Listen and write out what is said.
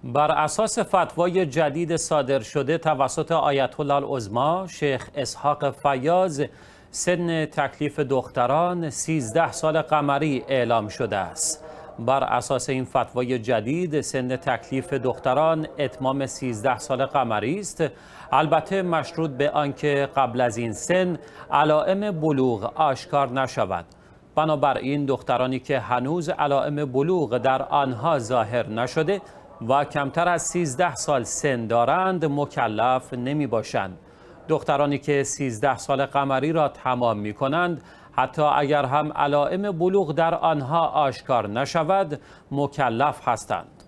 بر اساس فتوای جدید صادر شده توسط آیت الله العظما شیخ اسحاق فیاض، سن تکلیف دختران 13 سال قمری اعلام شده است. بر اساس این فتوای جدید سن تکلیف دختران اتمام 13 سال قمری است، البته مشروط به آنکه قبل از این سن علائم بلوغ آشکار نشود. بنابراین دخترانی که هنوز علائم بلوغ در آنها ظاهر نشده و کمتر از 13 سال سن دارند مکلف نمی باشند. دخترانی که 13 سال قمری را تمام می کنند حتی اگر هم علائم بلوغ در آنها آشکار نشود مکلف هستند.